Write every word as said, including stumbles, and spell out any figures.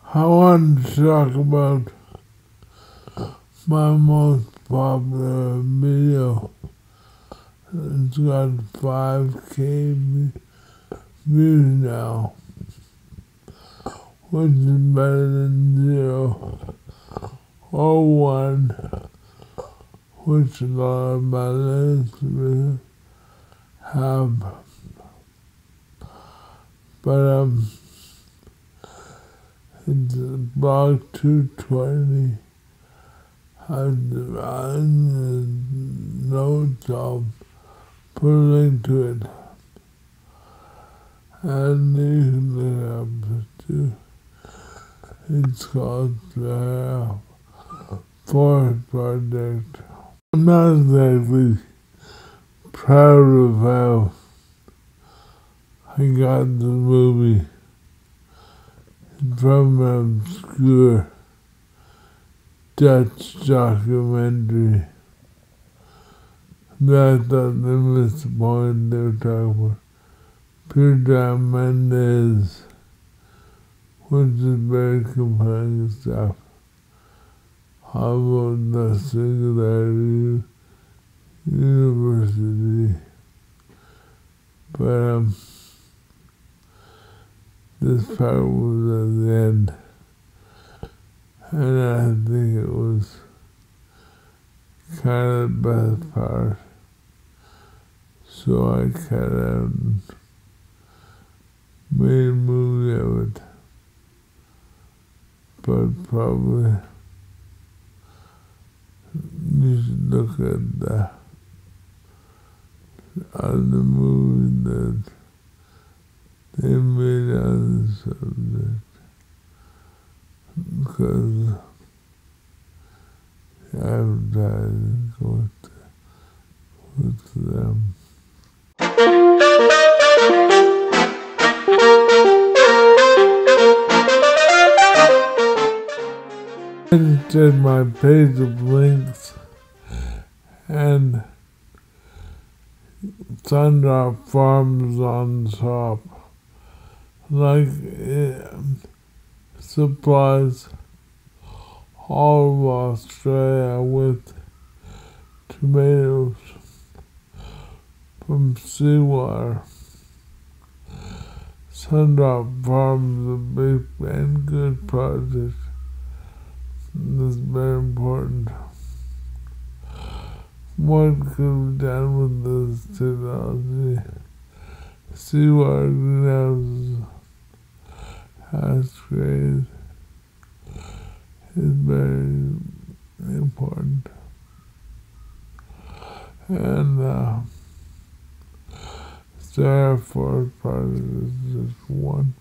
I want to talk about my most popular video. It's got five K views now, which is better than zero or one, which a lot of my listeners have. But um, it's Blog two twenty. Has the notes. I'll put a link to it, and you can look up it too. It's called the Forest Project. I'm not exactly proud of how I got the movie from an obscure Dutch documentary that I thought they missed the point. They were talking about Peter Mendes, which is very compelling stuff. How about the Singularity University? But um, this part was at the end, and I think it was kind of the best part. So I cut out and made a movie of it. But probably you should look at the other movie that they made on the subject, because the advertising goes with them. I just did my page of links, and Sundrop Farms on top. Like, it supplies all of Australia with tomatoes from seawater. Sundrop Farms is a big and good project. That's very important. What could be done with this technology? Seawater greenhouses has created is very important. And uh, Sarah Forest Project is just one